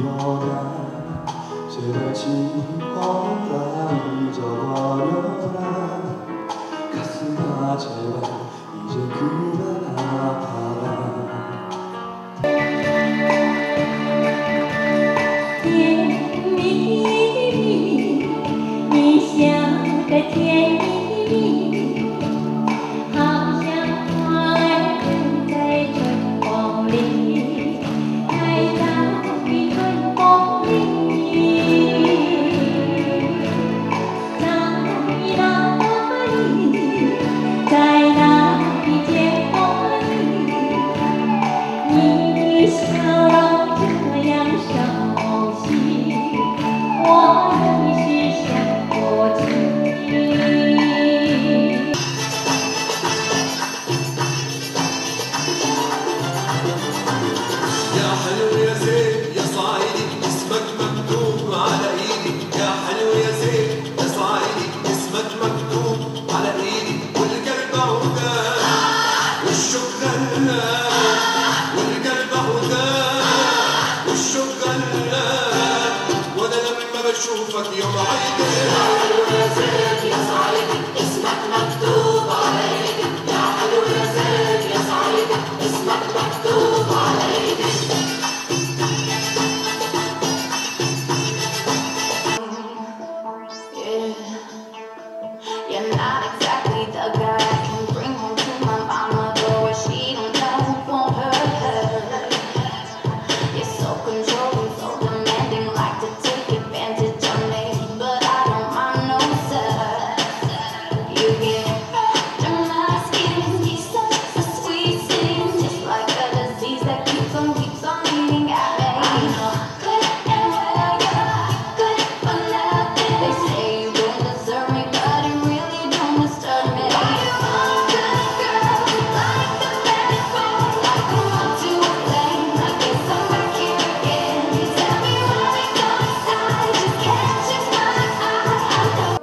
잊어버려라 제발 지워라 잊어버려라 가슴아 제발 이제 그만 아파라 بشوفك يوم عيدي يا زين يا سعيد اسمك مكتوب على ايدي يا حلو يا زين يا سعيد اسمك مكتوب على ايدي You're not exactly the guy I can bring home to my mama, though what she don't know won't hurt her. You're so controlling, so demanding, like to take advantage of me, but I don't mind, no sir. You get under my skin, you're such a sweet thing, just like a disease that keeps on eating at me. I'm not good and well, you're good for nothing. They say you don't deserve me, but it really don't disturb me. Good girl, like the bad boy, like I'm up to a flame. I guess I'm back here again. You tell me why we go inside, just catches my eye.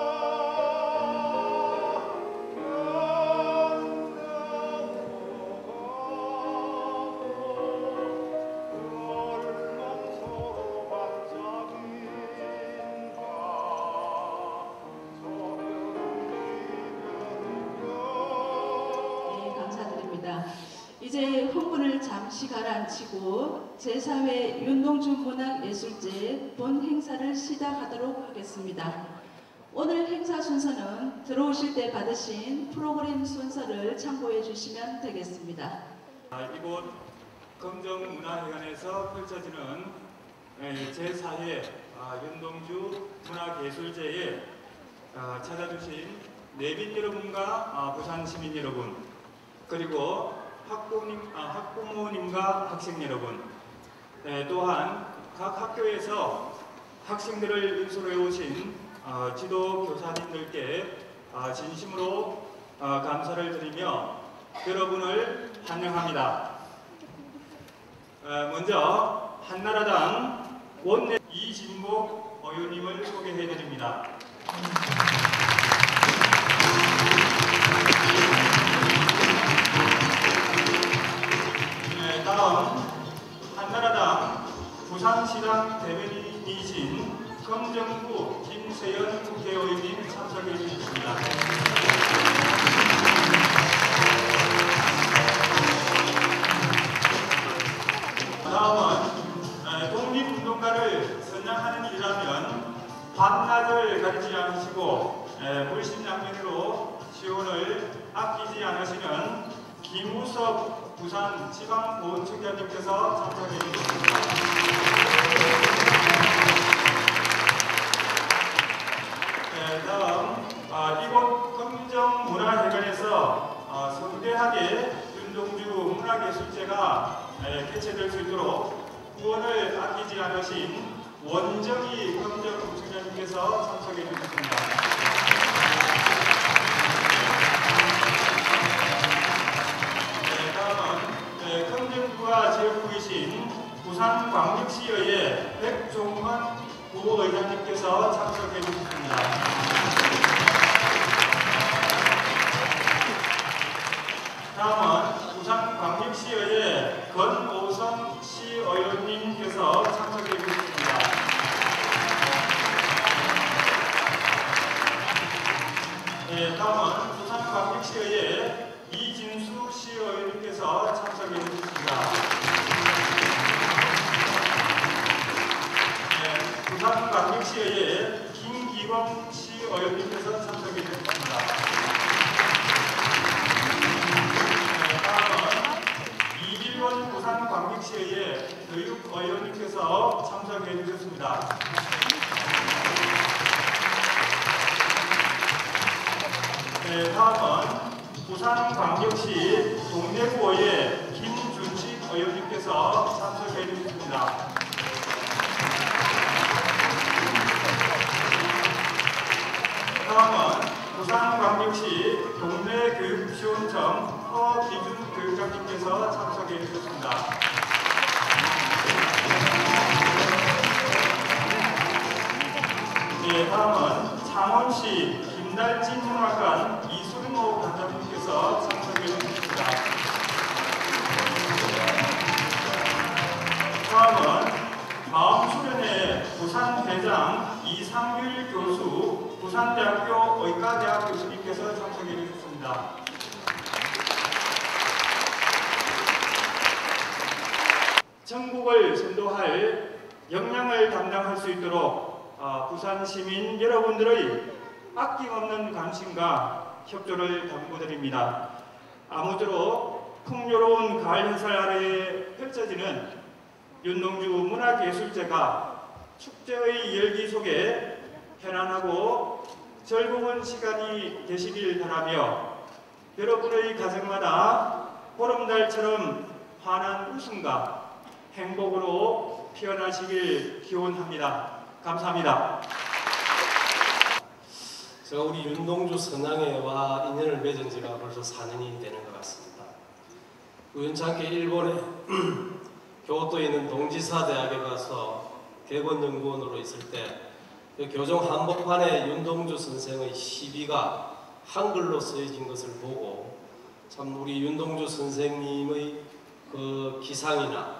네, 감사드립니다. 이제 흥분을 잠시 가라앉히고 제4회 윤동주 문학예술제 본 행사를 시작하도록 하겠습니다. 오늘 행사 순서는 들어오실 때 받으신 프로그램 순서를 참고해 주시면 되겠습니다. 이곳 검정문화회관에서 펼쳐지는 제4회 윤동주 문학예술제에 찾아주신 내빈 여러분과 부산 시민 여러분, 그리고 학부모님과 학생 여러분, 또한 각 학교에서 학생들을 인솔해 오신 지도 교사님들께 진심으로 감사를 드리며 여러분을 환영합니다. 먼저 한나라당 원내 이진복 의원님을 소개해 드립니다. 다음 한나라당 부산시당 대변인이신 검정구 김세연 국회의원님 참석해 주셨습니다. 다음은 독립운동가를 선양하는 일이라면 밤낮을 가리지 않으시고 물심양면으로 지원을 아끼지 않으시는 김우섭 부산 지방보훈청장님께서 참석해 주셨습니다. 다음 이곳 검정문화회관에서 성대하게 윤동주 문학예술제가 개최될 수 있도록 후원을 아끼지 않으신 원정희 검정구청장님께서 참석해 주셨습니다. 다음은 검정구가 지역구이신 부산광역시의회 백종원 부의장님께서 참석해 주셨습니다. 다음은 부산광역시의회 권오성 시의원님께서 참석해 주셨습니다. 부산광역시의회 김기범시 의원님께서 참석해 주셨습니다. 다음은 이길원 부산광역시의회 교육의원님께서 참석해 주셨습니다. 다음은 부산광역시 동래구의회 김준식 의원님께서 참석해 주셨습니다. 다음은 부산광역시 동래교육지원청 허기준 교육장님께서 참석해 주셨습니다. 다음은 창원시 김달진 문학관 이순모 관장님께서 참석해 주셨습니다. 다음은 마음수련회 부산회장 이상률 교수, 부산대학교 의과대학 교수님께서 참석해 주셨습니다. 전국을 선도할 역량을 담당할 수 있도록 부산 시민 여러분들의 아낌없는 관심과 협조를 당부드립니다. 아무쪼록 풍요로운 가을 햇살 아래에 펼쳐지는 윤동주 문화예술제가 축제의 열기 속에 편안하고 즐거운 시간이 되시길 바라며 여러분의 가정마다 보름달처럼 환한 웃음과 행복으로 피어나시길 기원합니다. 감사합니다. 제가 우리 윤동주 선양회와 인연을 맺은 지가 벌써 4년이 되는 것 같습니다. 우연찮게 일본에 교토에 있는 동지사 대학에 가서 객원연구원으로 있을 때 교정 한복판에 윤동주 선생의 시비가 한글로 쓰여진 것을 보고 참 우리 윤동주 선생님의 그 기상이나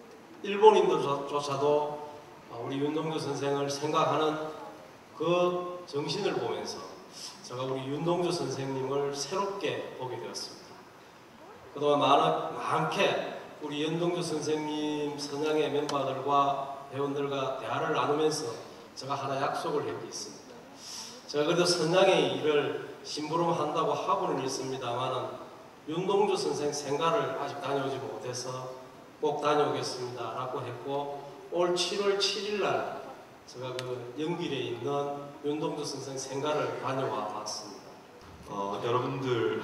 일본인들조차도 우리 윤동주 선생을 생각하는 그 정신을 보면서 제가 우리 윤동주 선생님을 새롭게 보게 되었습니다. 그동안 많게 우리 윤동주 선생님 선양의 멤버들과 회원들과 대화를 나누면서 제가 하나 약속을 한 게 있습니다. 제가 그래도 선양의 일을 심부름한다고 하고는 있습니다만 윤동주 선생 생가를 아직 다녀오지 못해서 꼭 다녀오겠습니다 라고 했고 올 7월 7일 날 제가 그 영길에 있는 윤동주 선생 생가를 다녀와 봤습니다. 여러분들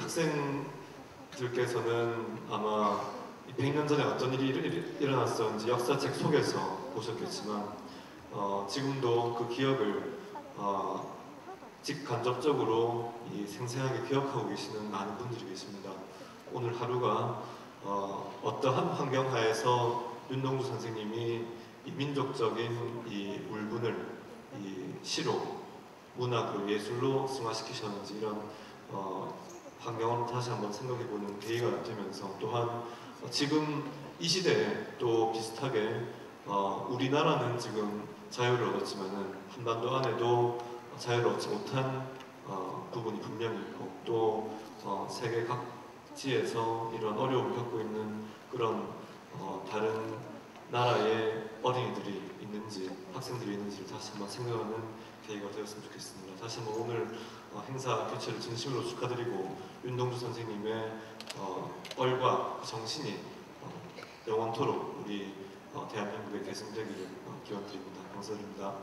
학생들께서는 아마 100년 전에 어떤 일이 일어났었는지 역사책 속에서 보셨겠지만 지금도 그 기억을 직간접적으로 생생하게 기억하고 계시는 많은 분들이 계십니다. 오늘 하루가 어떠한 환경하에서 윤동주 선생님이 이 민족적인 이 울분을 이 시로, 문학으로, 예술로 승화시키셨는지 이런 환경을 다시 한번 생각해보는 계기가 되면서 또한 지금 이 시대에 또 비슷하게 우리나라는 지금 자유를 얻었지만은 한반도 안에도 자유를 얻지 못한 부분이 분명히 있고 또 세계 각지에서 이런 어려움을 겪고 있는 그런 다른 나라의 어린이들이 있는지 학생들이 있는지를 다시 한번 생각하는 계기가 되었으면 좋겠습니다. 다시 한번 오늘 행사 개최를 진심으로 축하드리고 윤동주 선생님의 얼과 정신이 영원토록 우리 대한민국에 계승되기를 기원드립니다. 감사드립니다.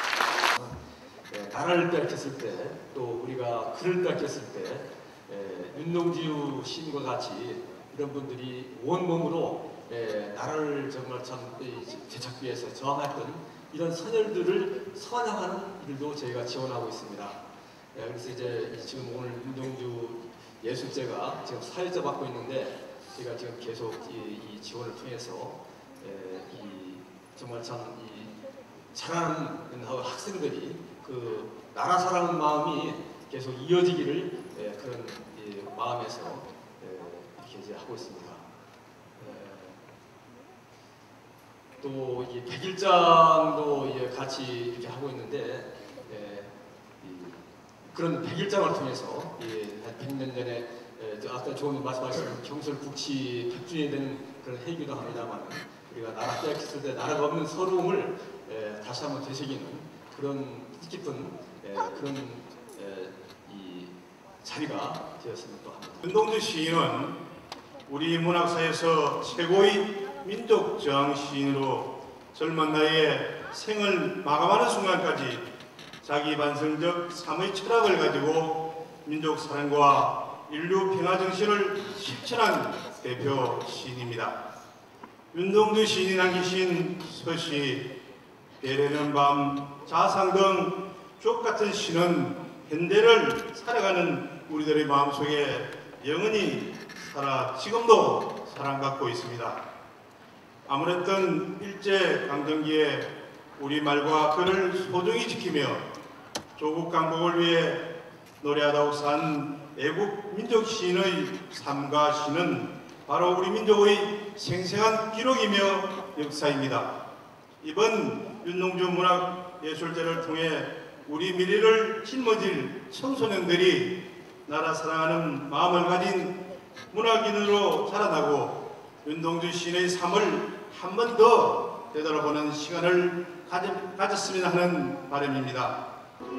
단어를 펼쳤을 때 또 우리가 글을 펼쳤을 때 윤동주 시인과 같이 이런 분들이 온몸으로 나라를 정말 참 되찾기 위해서 저항했던 이런 선열들을 선양하는 일도 저희가 지원하고 있습니다. 그래서 이제 지금 오늘 윤동주 예술제가 지금 사회자 받고 있는데 저희가 지금 계속 이 지원을 통해서 정말 참 자라는 학생들이 그 나라 사랑하는 마음이 계속 이어지기를 그런 마음에서 이렇게 이제 하고 있습니다. 또 이 백일장도 같이 이렇게 하고 있는데 그런 백일장을 통해서 한 100년 전에 아까 좋은 말씀하신 경설 국치 100주년이 되는 그런 해이기도 합니다만 우리가 나라 빼앗겼을 때 나라가 없는 서러움을 다시 한번 되새기는 그런 뜻깊은 그런 이 자리가 되었으면 또 합니다. 윤동주 시인은 우리 문학사에서 최고의 민족 저항 시인으로 젊은 나이에 생을 마감하는 순간까지 자기 반성적 삶의 철학을 가지고 민족 사랑과 인류 평화 정신을 실천한 대표 시인입니다. 윤동주 시인이 남기신 서시, 별에는 밤, 자상 등 주옥 같은 시는 현대를 살아가는 우리들의 마음속에 영원히 살아 지금도 사랑받고 있습니다. 아무랬던 일제강점기에 우리말과 글을 소중히 지키며 조국 강복을 위해 노래하다고 산 애국 민족 시인의 삶과 시는 바로 우리 민족의 생생한 기록이며 역사입니다. 이번 윤동주 문학예술제를 통해 우리 미래를 짊어질 청소년들이 나라 사랑하는 마음을 가진 문학인으로 자라나고 윤동주 시인의 삶을 한 번 더 되돌아보는 시간을 가졌으면 하는 바람입니다.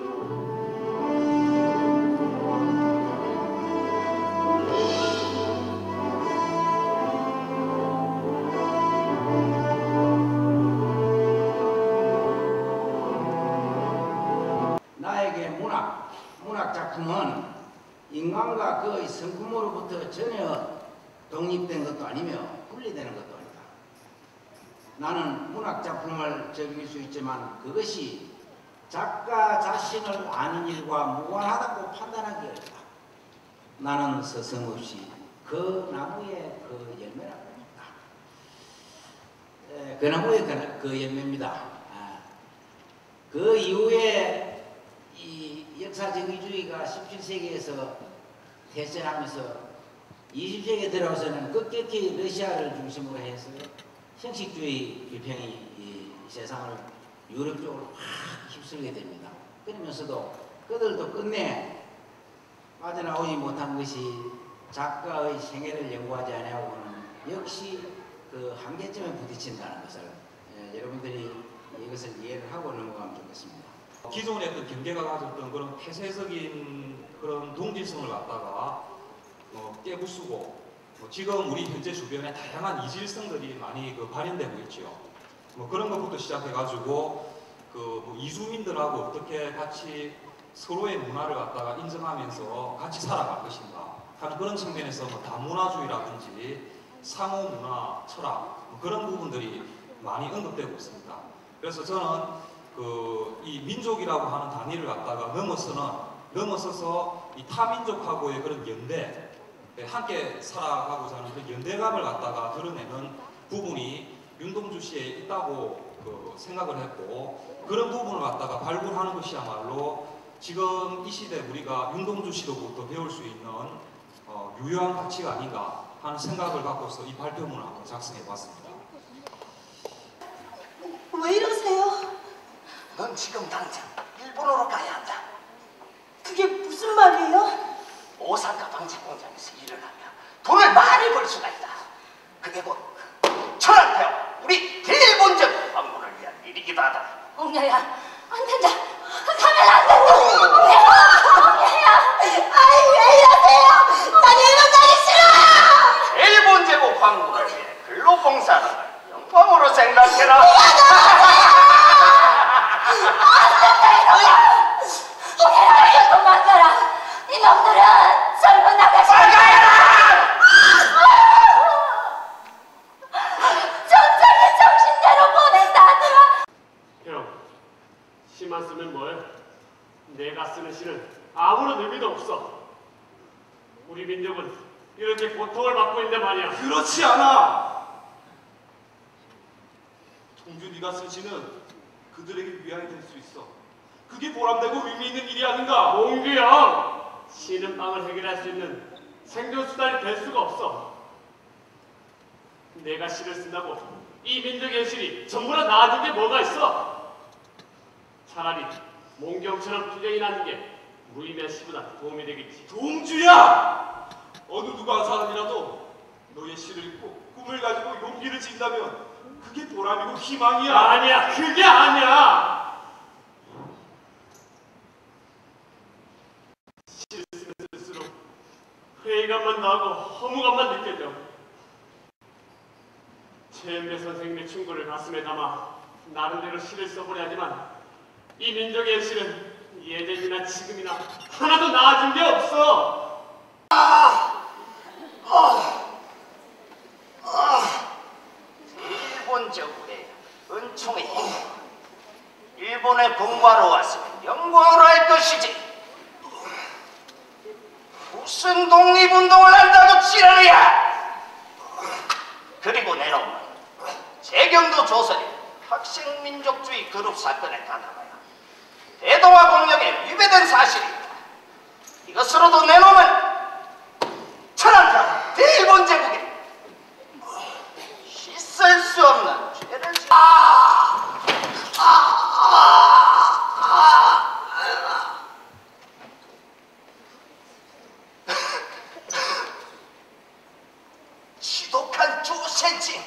나에게 문학 작품은 인간과 그의 성품으로부터 전혀 독립된 것도 아니며 분리되는 것도 아니다. 나는 문학 작품을 즐길 수 있지만 그것이 작가 자신을 아는 일과 무관하다고 판단하기 어렵다. 나는 서슴없이 그 나무의 그 열매라고 합니다. 그 나무의 그 열매입니다. 그 이후에 이 역사적 의주의가 17세기에서 대세하면서 20세기에 들어와서는 급격히 러시아를 중심으로 해서 형식주의 비평이 이 세상을 유럽 쪽으로 확 휩쓸게 됩니다. 그러면서도 그들도 끝내 빠져나오지 못한 것이 작가의 생애를 연구하지 않냐고는 역시 그 한계점에 부딪힌다는 것을 여러분들이 이것을 이해를 하고 넘어가면 좋겠습니다. 기존의 그 경계가 가졌던 그런 폐쇄적인 그런 동질성을 갖다가 깨부수고 지금 우리 현재 주변에 다양한 이질성들이 많이 발현되고 있죠. 그런 것부터 시작해가지고 이주민들하고 어떻게 같이 서로의 문화를 갖다가 인정하면서 같이 살아갈 것인가 하는 그런 측면에서 다문화주의라든지 상호문화 철학 그런 부분들이 많이 언급되고 있습니다. 그래서 저는 이 민족이라고 하는 단위를 갖다가 넘어서서 이 타민족하고의 그런 연대, 함께 살아가고자 하는 그 연대감을 갖다가 드러내는 부분이 윤동주 씨에 있다고 생각을 했고, 그런 부분을 갖다가 발굴하는 것이야말로 지금 이 시대 우리가 윤동주 씨로부터 배울 수 있는 유효한 가치가 아닌가 하는 생각을 갖고서 이 발표문을 한번 작성해 봤습니다. 왜 이러세요? 넌 지금 당장 일본으로 가야 한다. 그게 무슨 말이에요? 오사카 방차 공장에서 일을 하면 돈을 많이 벌 수가 있다. 그게 곧 천황폐하 우리 일본적 방문을 위한 일이기도 하다. 옹야야, 안 된다. 가면 안 된다. 옹야야, 아이 왜 이러세요? 난 일본 가기 싫어. 일본 제국 방문을 위해 근로봉사를 영광으로 생각해라. 옹야야, 도망가라. 이놈들은 젊은 나가시. 전장의 정신대로 보낸다더라. 형, 시만 쓰면 뭐해? 내가 쓰는 시는 아무런 의미도 없어. 우리 민족은 이렇게 고통을 받고 있는데 말이야. 그렇지 않아. 동준이가 쓴 시는 그들에게 위안이 될 수 있어. 그게 보람되고 의미 있는 일이 아닌가? 몽규 형, 시는 빵을 해결할 수 있는 생존수단이 될 수가 없어. 내가 시를 쓴다고 이 민족의 현실이 전부 다 나아진 게 뭐가 있어? 차라리 몽경처럼 투쟁이 나는 게 무의미한 시보다 도움이 되겠지. 동주야! 어느 누가 사람이라도 너의 시를 읽고 꿈을 가지고 용기를 진다면 그게 보람이고 희망이야. 아니야, 그게 아니야. 시를 쓰면 쓸수록 회의감만 나고 허무감만 느껴져. 최은배 선생님의 충고를 가슴에 담아 나름대로 시를 써보려 하지만 이 민족의 시는 예전이나 지금이나 하나도 나아진 게 없어. 일본 제국의 은총의 힘, 일본에 공부하러 왔으면 영광으로 할 것이지. 무슨 독립운동을 한다고 지랄이야. 그리고 내놈은 재경도 조선인 학생민족주의 그룹 사건에 가담하여 대동아 공역에 위배된 사실이다. 이것으로도 내놈은 천안편 대일본 제국에 씻을 수 없는 죄를 지독한 조센징.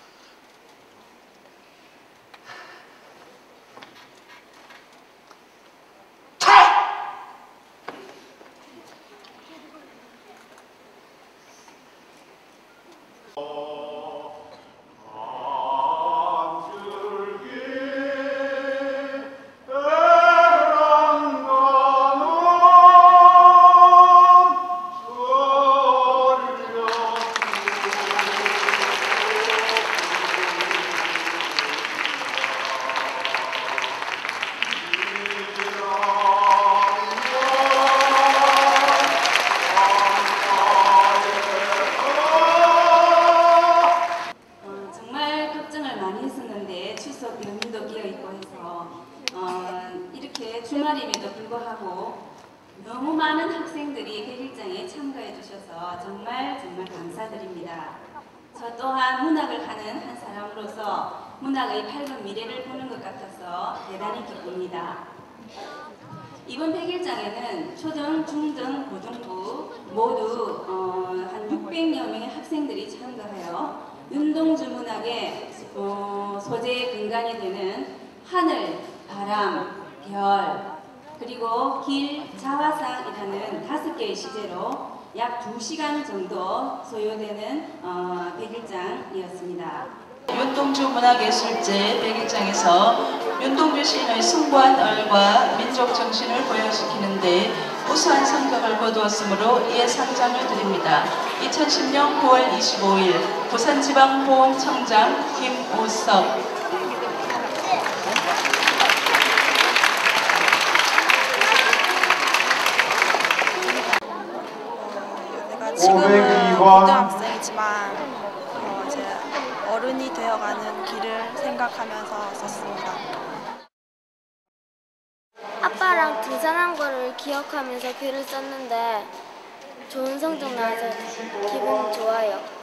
주말임에도 불구하고 너무 많은 학생들이 백일장에 참가해 주셔서 정말 감사드립니다. 저 또한 문학을 하는 한 사람으로서 문학의 밝은 미래를 보는 것 같아서 대단히 기쁩니다. 이번 백일장에는 초등, 중등, 고등부 모두 한 600여 명의 학생들이 참가하여 윤동주 문학의 소재의 근간이 되는 하늘, 바람, 별, 그리고 길, 자화상이라는 5개의 시제로 약 2시간 정도 소요되는 백일장이었습니다. 윤동주 문학예술제 백일장에서 윤동주 시인의 숭고한 얼과 민족 정신을 보여시키는데 우수한 성적을 거두었으므로 이에 상장을 드립니다. 2010년 9월 25일 부산지방보훈청장 김우석. 지금은 고등학생이지만 이제 어른이 되어가는 길을 생각하면서 썼습니다. 아빠랑 등산한 거를 기억하면서 글을 썼는데 좋은 성적 나와서 기분 좋아요.